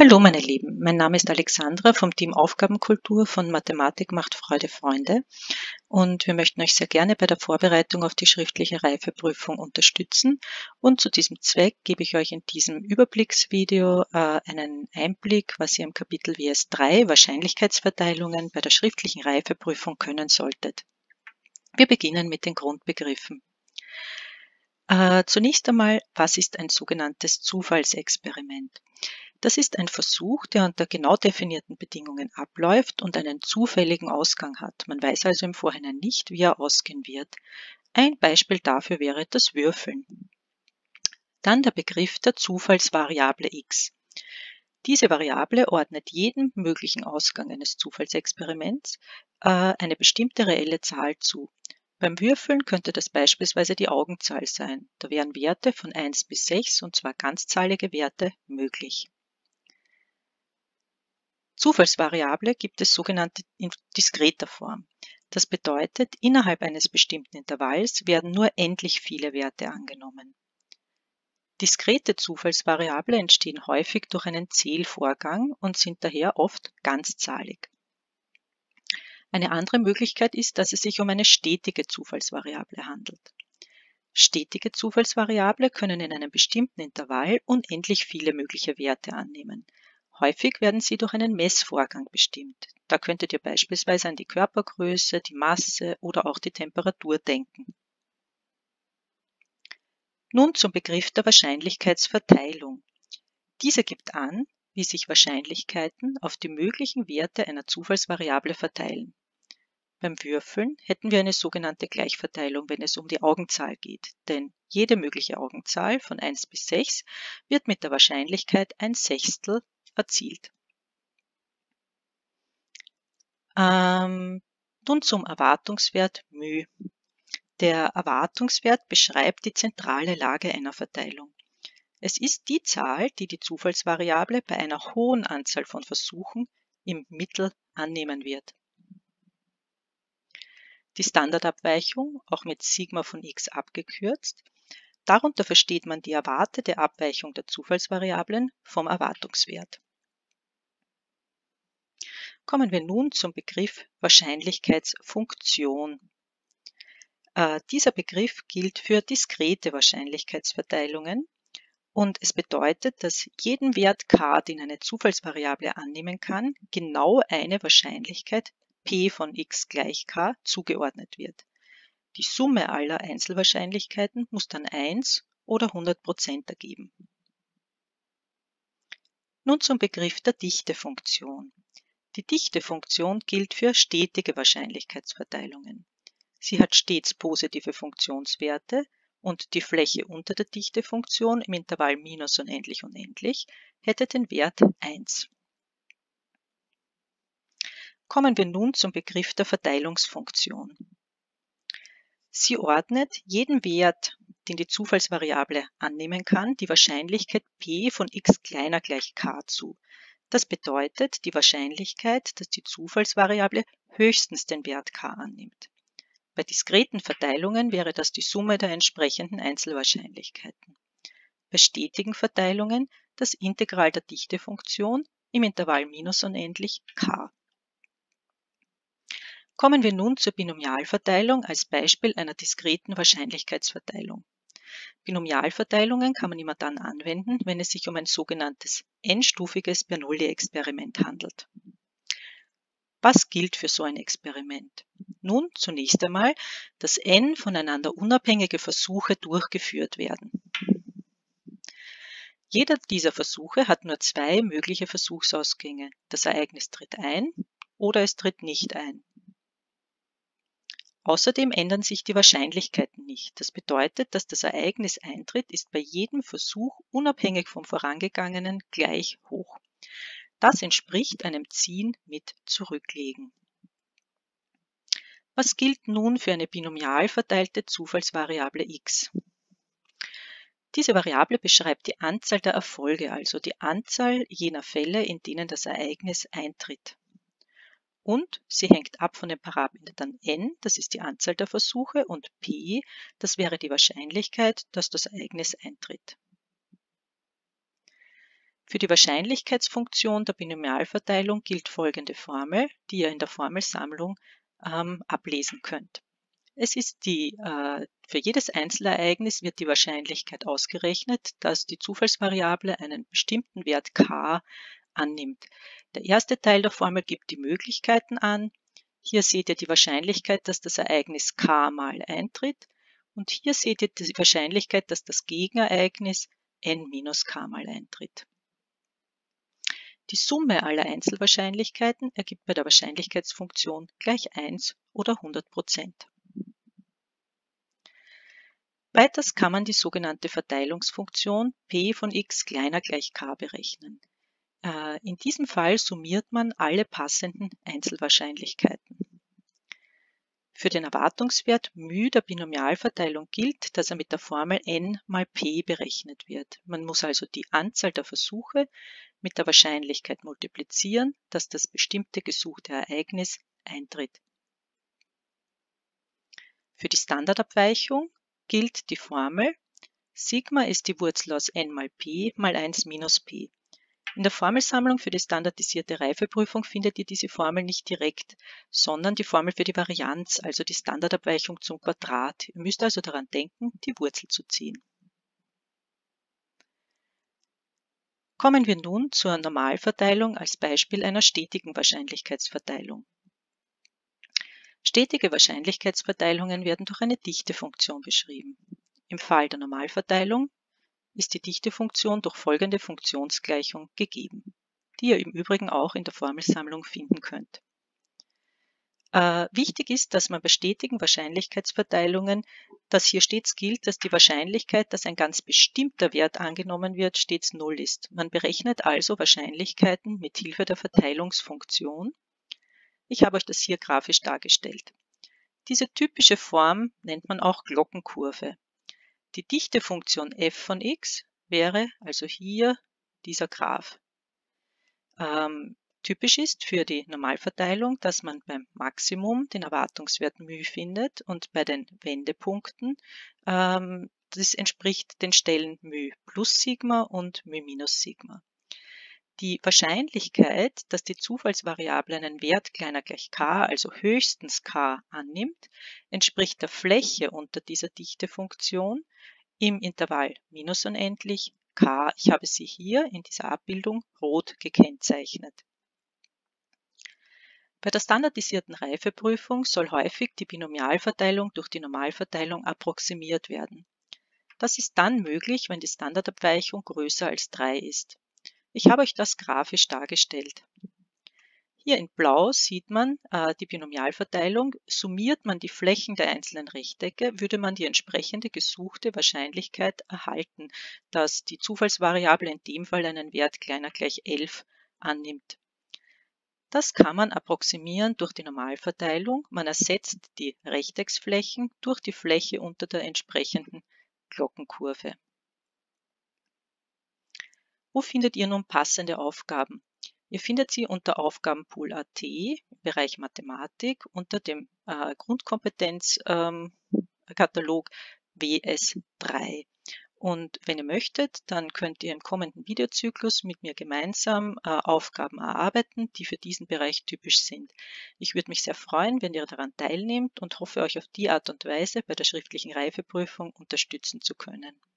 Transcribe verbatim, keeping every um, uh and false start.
Hallo meine Lieben, mein Name ist Alexandra vom Team Aufgabenkultur von Mathematik macht Freude Freunde und wir möchten euch sehr gerne bei der Vorbereitung auf die schriftliche Reifeprüfung unterstützen und zu diesem Zweck gebe ich euch in diesem Überblicksvideo äh, einen Einblick, was ihr im Kapitel W S drei Wahrscheinlichkeitsverteilungen bei der schriftlichen Reifeprüfung können solltet. Wir beginnen mit den Grundbegriffen. Äh, zunächst einmal, was ist ein sogenanntes Zufallsexperiment? Das ist ein Versuch, der unter genau definierten Bedingungen abläuft und einen zufälligen Ausgang hat. Man weiß also im Vorhinein nicht, wie er ausgehen wird. Ein Beispiel dafür wäre das Würfeln. Dann der Begriff der Zufallsvariable x. Diese Variable ordnet jedem möglichen Ausgang eines Zufallsexperiments äh, eine bestimmte reelle Zahl zu. Beim Würfeln könnte das beispielsweise die Augenzahl sein. Da wären Werte von eins bis sechs, und zwar ganzzahlige Werte, möglich. Zufallsvariable gibt es sogenannte in diskreter Form. Das bedeutet, innerhalb eines bestimmten Intervalls werden nur endlich viele Werte angenommen. Diskrete Zufallsvariable entstehen häufig durch einen Zählvorgang und sind daher oft ganzzahlig. Eine andere Möglichkeit ist, dass es sich um eine stetige Zufallsvariable handelt. Stetige Zufallsvariable können in einem bestimmten Intervall unendlich viele mögliche Werte annehmen. Häufig werden sie durch einen Messvorgang bestimmt. Da könntet ihr beispielsweise an die Körpergröße, die Masse oder auch die Temperatur denken. Nun zum Begriff der Wahrscheinlichkeitsverteilung. Diese gibt an, wie sich Wahrscheinlichkeiten auf die möglichen Werte einer Zufallsvariable verteilen. Beim Würfeln hätten wir eine sogenannte Gleichverteilung, wenn es um die Augenzahl geht, denn jede mögliche Augenzahl von eins bis sechs wird mit der Wahrscheinlichkeit ein Sechstel erzielt. Ähm, nun zum Erwartungswert μ. Der Erwartungswert beschreibt die zentrale Lage einer Verteilung. Es ist die Zahl, die die Zufallsvariable bei einer hohen Anzahl von Versuchen im Mittel annehmen wird. Die Standardabweichung, auch mit Sigma von x abgekürzt, darunter versteht man die erwartete Abweichung der Zufallsvariablen vom Erwartungswert. Kommen wir nun zum Begriff Wahrscheinlichkeitsfunktion. Äh, dieser Begriff gilt für diskrete Wahrscheinlichkeitsverteilungen und es bedeutet, dass jedem Wert k, den eine Zufallsvariable annehmen kann, genau eine Wahrscheinlichkeit p von x gleich k zugeordnet wird. Die Summe aller Einzelwahrscheinlichkeiten muss dann eins oder hundert Prozent ergeben. Nun zum Begriff der Dichtefunktion. Die Dichtefunktion gilt für stetige Wahrscheinlichkeitsverteilungen. Sie hat stets positive Funktionswerte und die Fläche unter der Dichtefunktion im Intervall minus unendlich unendlich hätte den Wert eins. Kommen wir nun zum Begriff der Verteilungsfunktion. Sie ordnet jedem Wert, den die Zufallsvariable annehmen kann, die Wahrscheinlichkeit p von x kleiner gleich k zu. Das bedeutet die Wahrscheinlichkeit, dass die Zufallsvariable höchstens den Wert k annimmt. Bei diskreten Verteilungen wäre das die Summe der entsprechenden Einzelwahrscheinlichkeiten. Bei stetigen Verteilungen das Integral der Dichtefunktion im Intervall minus unendlich k. Kommen wir nun zur Binomialverteilung als Beispiel einer diskreten Wahrscheinlichkeitsverteilung. Binomialverteilungen kann man immer dann anwenden, wenn es sich um ein sogenanntes n-stufiges Bernoulli-Experiment handelt. Was gilt für so ein Experiment? Nun, zunächst einmal, dass n voneinander unabhängige Versuche durchgeführt werden. Jeder dieser Versuche hat nur zwei mögliche Versuchsausgänge. Das Ereignis tritt ein oder es tritt nicht ein. Außerdem ändern sich die Wahrscheinlichkeiten nicht. Das bedeutet, dass das Ereignis eintritt, ist bei jedem Versuch unabhängig vom vorangegangenen gleich hoch. Das entspricht einem Ziehen mit Zurücklegen. Was gilt nun für eine binomial verteilte Zufallsvariable x? Diese Variable beschreibt die Anzahl der Erfolge, also die Anzahl jener Fälle, in denen das Ereignis eintritt. Und sie hängt ab von den Parametern n, das ist die Anzahl der Versuche, und p, das wäre die Wahrscheinlichkeit, dass das Ereignis eintritt. Für die Wahrscheinlichkeitsfunktion der Binomialverteilung gilt folgende Formel, die ihr in der Formelsammlung ähm, ablesen könnt. Es ist die, äh, für jedes Einzelereignis wird die Wahrscheinlichkeit ausgerechnet, dass die Zufallsvariable einen bestimmten Wert k annimmt. Der erste Teil der Formel gibt die Möglichkeiten an. Hier seht ihr die Wahrscheinlichkeit, dass das Ereignis k mal eintritt. Und hier seht ihr die Wahrscheinlichkeit, dass das Gegenereignis n minus k mal eintritt. Die Summe aller Einzelwahrscheinlichkeiten ergibt bei der Wahrscheinlichkeitsfunktion gleich eins oder hundert Prozent. Weiters kann man die sogenannte Verteilungsfunktion p von x kleiner gleich k berechnen. In diesem Fall summiert man alle passenden Einzelwahrscheinlichkeiten. Für den Erwartungswert μ der Binomialverteilung gilt, dass er mit der Formel n mal p berechnet wird. Man muss also die Anzahl der Versuche mit der Wahrscheinlichkeit multiplizieren, dass das bestimmte gesuchte Ereignis eintritt. Für die Standardabweichung gilt die Formel Sigma ist die Wurzel aus n mal p mal eins minus p. In der Formelsammlung für die standardisierte Reifeprüfung findet ihr diese Formel nicht direkt, sondern die Formel für die Varianz, also die Standardabweichung zum Quadrat. Ihr müsst also daran denken, die Wurzel zu ziehen. Kommen wir nun zur Normalverteilung als Beispiel einer stetigen Wahrscheinlichkeitsverteilung. Stetige Wahrscheinlichkeitsverteilungen werden durch eine Dichtefunktion beschrieben. Im Fall der Normalverteilung ist die Dichtefunktion durch folgende Funktionsgleichung gegeben, die ihr im Übrigen auch in der Formelsammlung finden könnt. Äh, wichtig ist, dass man bei stetigen Wahrscheinlichkeitsverteilungen, dass hier stets gilt, dass die Wahrscheinlichkeit, dass ein ganz bestimmter Wert angenommen wird, stets null ist. Man berechnet also Wahrscheinlichkeiten mit Hilfe der Verteilungsfunktion. Ich habe euch das hier grafisch dargestellt. Diese typische Form nennt man auch Glockenkurve. Die Dichtefunktion f von x wäre also hier dieser Graph. Ähm, typisch ist für die Normalverteilung, dass man beim Maximum den Erwartungswert μ findet und bei den Wendepunkten, ähm, das entspricht den Stellen μ plus Sigma und μ minus Sigma. Die Wahrscheinlichkeit, dass die Zufallsvariable einen Wert kleiner gleich k, also höchstens k, annimmt, entspricht der Fläche unter dieser Dichtefunktion im Intervall minus unendlich k. Ich habe sie hier in dieser Abbildung rot gekennzeichnet. Bei der standardisierten Reifeprüfung soll häufig die Binomialverteilung durch die Normalverteilung approximiert werden. Das ist dann möglich, wenn die Standardabweichung größer als drei ist. Ich habe euch das grafisch dargestellt. Hier in Blau sieht man äh, die Binomialverteilung. Summiert man die Flächen der einzelnen Rechtecke, würde man die entsprechende gesuchte Wahrscheinlichkeit erhalten, dass die Zufallsvariable in dem Fall einen Wert kleiner gleich elf annimmt. Das kann man approximieren durch die Normalverteilung. Man ersetzt die Rechtecksflächen durch die Fläche unter der entsprechenden Glockenkurve. Wo findet ihr nun passende Aufgaben? Ihr findet sie unter Aufgabenpool Punkt at im Bereich Mathematik unter dem äh, Grundkompetenzkatalog ähm, W S drei. Und wenn ihr möchtet, dann könnt ihr im kommenden Videozyklus mit mir gemeinsam äh, Aufgaben erarbeiten, die für diesen Bereich typisch sind. Ich würde mich sehr freuen, wenn ihr daran teilnehmt und hoffe, euch auf die Art und Weise bei der schriftlichen Reifeprüfung unterstützen zu können.